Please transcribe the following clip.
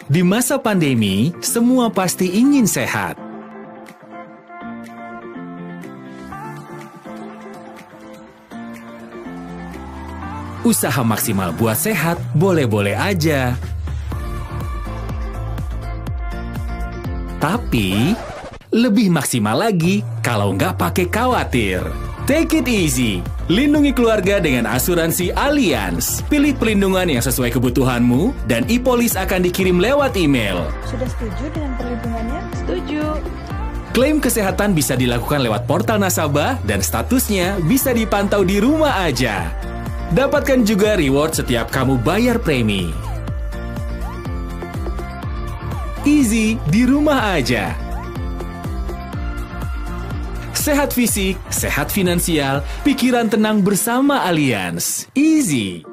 Di masa pandemi, semua pasti ingin sehat. Usaha maksimal buat sehat boleh-boleh aja. Tapi, lebih maksimal lagi kalau nggak pakai khawatir. Take it easy. Lindungi keluarga dengan asuransi Allianz. Pilih pelindungan yang sesuai kebutuhanmu dan e-polis akan dikirim lewat email. Sudah setuju dengan perlindungannya? Setuju. Klaim kesehatan bisa dilakukan lewat portal nasabah dan statusnya bisa dipantau di rumah aja. Dapatkan juga reward setiap kamu bayar premi. Easy di rumah aja. Sehat fisik, sehat finansial, pikiran tenang bersama Allianz. Easy.